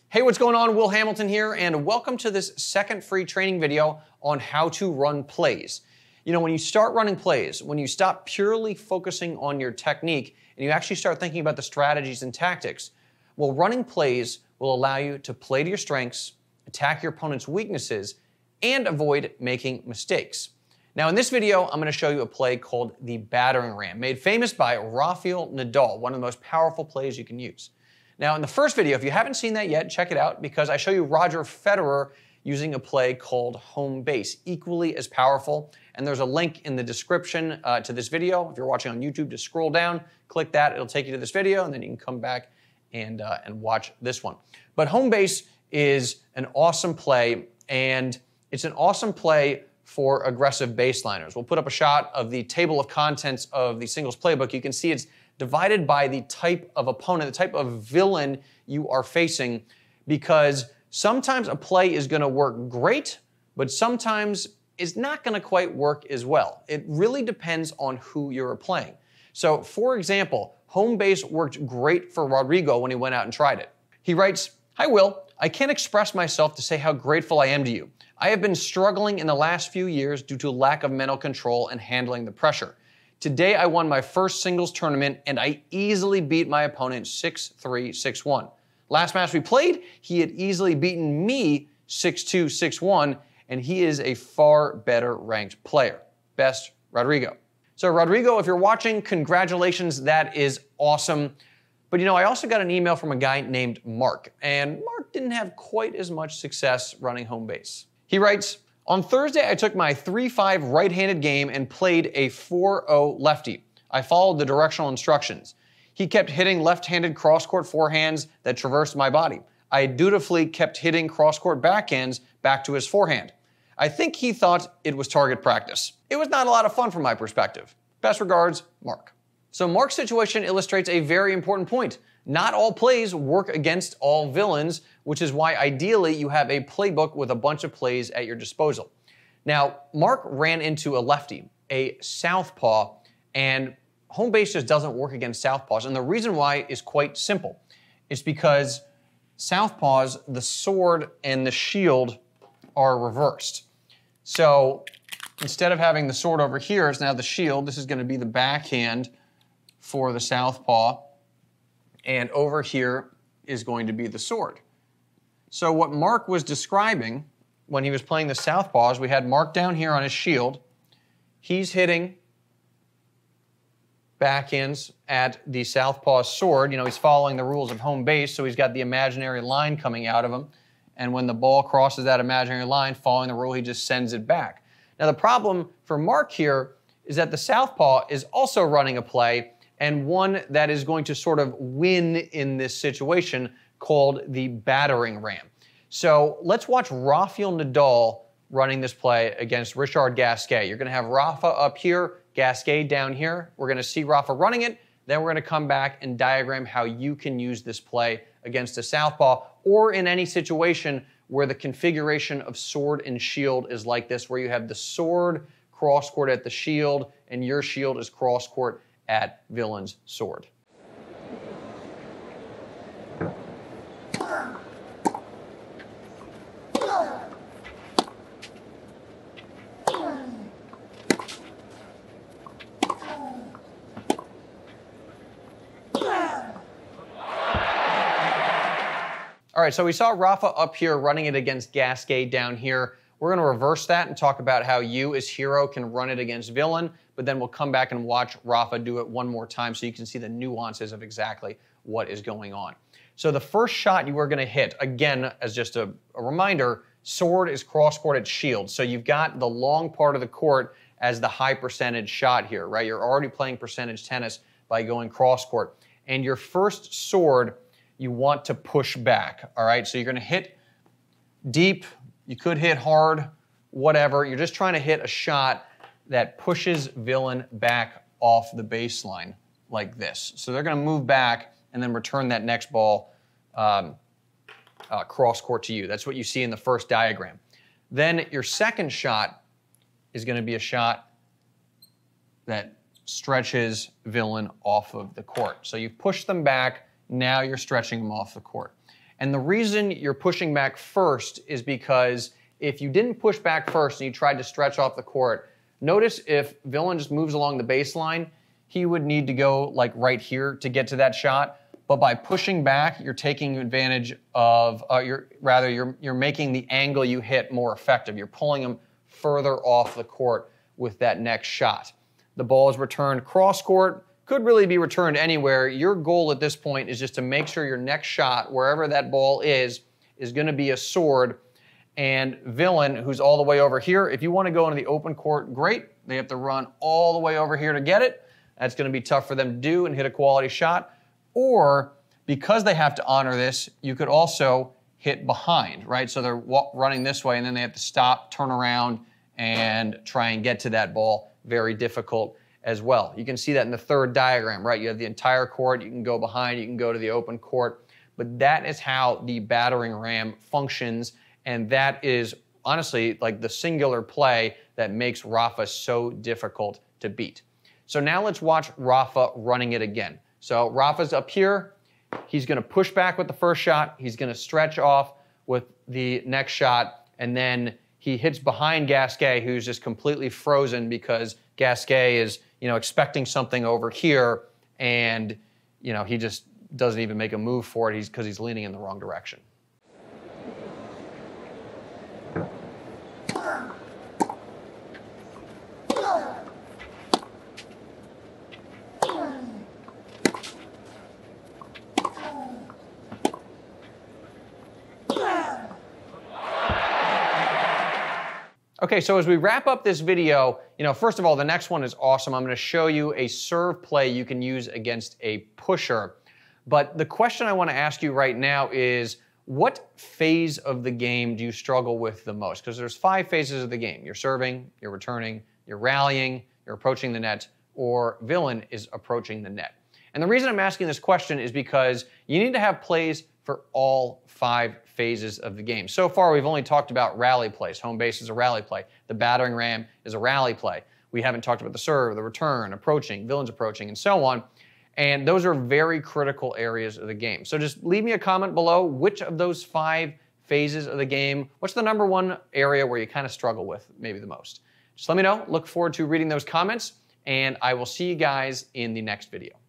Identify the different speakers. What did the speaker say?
Speaker 1: Hey, what's going on? Will Hamilton here, and welcome to this second free training video on how to run plays. You know, when you start running plays, when you stop purely focusing on your technique and you actually start thinking about the strategies and tactics, well, running plays will allow you to play to your strengths, attack your opponent's weaknesses, and avoid making mistakes. Now, in this video, I'm going to show you a play called the Battering Ram, made famous by Rafael Nadal, one of the most powerful plays you can use. Now, in the first video, if you haven't seen that yet, check it out because I show you Roger Federer using a play called home base, equally as powerful. And there's a link in the description to this video. If you're watching on YouTube, just scroll down, click that, it'll take you to this video, and then you can come back and watch this one. But home base is an awesome play, and it's an awesome play for aggressive baseliners. We'll put up a shot of the table of contents of the singles playbook. You can see it's divided by the type of opponent, the type of villain you are facing, because sometimes a play is going to work great, but sometimes it's not going to quite work as well. It really depends on who you're playing. So, for example, home base worked great for Rodrigo when he went out and tried it. He writes, "Hi Will, I can't express myself to say how grateful I am to you. I have been struggling in the last few years due to lack of mental control and handling the pressure. Today I won my first singles tournament and I easily beat my opponent 6-3, 6-1. Last match we played, he had easily beaten me 6-2, 6-1, and he is a far better ranked player. Best, Rodrigo." So Rodrigo, if you're watching, congratulations, that is awesome. But you know, I also got an email from a guy named Mark, and Mark didn't have quite as much success running home base. He writes, "On Thursday, I took my 3-5 right-handed game and played a 4-0 lefty. I followed the directional instructions. He kept hitting left-handed cross-court forehands that traversed my body. I dutifully kept hitting cross-court backhands back to his forehand. I think he thought it was target practice. It was not a lot of fun from my perspective. Best regards, Mark." So Mark's situation illustrates a very important point. Not all plays work against all villains, which is why ideally you have a playbook with a bunch of plays at your disposal. Now, Mark ran into a lefty, a southpaw, and home base just doesn't work against southpaws. And the reason why is quite simple. It's because southpaws, the sword and the shield are reversed. So instead of having the sword over here, it's now the shield. This is going to be the backhand for the southpaw. And over here is going to be the sword. So what Mark was describing when he was playing the southpaws, we had Mark down here on his shield. He's hitting backhands at the southpaw's sword. You know, he's following the rules of home base, so he's got the imaginary line coming out of him. And when the ball crosses that imaginary line, following the rule, he just sends it back. Now the problem for Mark here is that the southpaw is also running a play, and one that is going to sort of win in this situation, called the Battering Ram. So let's watch Rafael Nadal running this play against Richard Gasquet. You're going to have Rafa up here, Gasquet down here. We're going to see Rafa running it. Then we're going to come back and diagram how you can use this play against a southpaw or in any situation where the configuration of sword and shield is like this, where you have the sword cross-court at the shield and your shield is cross-court at villain's sword. All right, so we saw Rafa up here running it against Gasquet down here. We're going to reverse that and talk about how you as hero can run it against villain, but then we'll come back and watch Rafa do it one more time so you can see the nuances of exactly what is going on. So the first shot you are going to hit, again, as just a reminder, sword is cross-court at shield. So you've got the long part of the court as the high percentage shot here, right? You're already playing percentage tennis by going cross-court. And your first sword, you want to push back, all right? So you're going to hit deep. You could hit hard, whatever. You're just trying to hit a shot that pushes villain back off the baseline like this. So they're going to move back and then return that next ball cross-court to you. That's what you see in the first diagram. Then your second shot is going to be a shot that stretches villain off of the court. So you've pushed them back, now you're stretching them off the court. And the reason you're pushing back first is because if you didn't push back first and you tried to stretch off the court, notice if Villain just moves along the baseline, he would need to go like right here to get to that shot. But by pushing back, you're taking advantage of, you're making the angle you hit more effective. You're pulling him further off the court with that next shot. The ball is returned cross court, could really be returned anywhere. Your goal at this point is just to make sure your next shot, wherever that ball is gonna be a sword. And Villain, who's all the way over here, if you wanna go into the open court, great. They have to run all the way over here to get it. That's gonna be tough for them to do and hit a quality shot. Or because they have to honor this, you could also hit behind, right? So they're running this way and then they have to stop, turn around, and try and get to that ball. Very difficult as well. You can see that in the third diagram, right? You have the entire court, you can go behind, you can go to the open court, but that is how the battering ram functions, and that is honestly like the singular play that makes Rafa so difficult to beat. So now let's watch Rafa running it again. So Rafa's up here, he's gonna push back with the first shot, he's gonna stretch off with the next shot, and then he hits behind Gasquet, who's just completely frozen because Gasquet is, expecting something over here, and, he just doesn't even make a move for it because he's leaning in the wrong direction. Okay, so as we wrap up this video, first of all, the next one is awesome. I'm gonna show you a serve play you can use against a pusher. But the question I wanna ask you right now is, what phase of the game do you struggle with the most? Because there's 5 phases of the game. You're serving, you're returning, you're rallying, you're approaching the net, or Villain is approaching the net. And the reason I'm asking this question is because you need to have plays for all 5 phases of the game. So far, we've only talked about rally plays. Home base is a rally play. The battering ram is a rally play. We haven't talked about the serve, the return, approaching, Villain's approaching, and so on. And those are very critical areas of the game. So just leave me a comment below which of those 5 phases of the game, what's the #1 area where you kind of struggle with maybe the most? Just let me know. Look forward to reading those comments, and I will see you guys in the next video.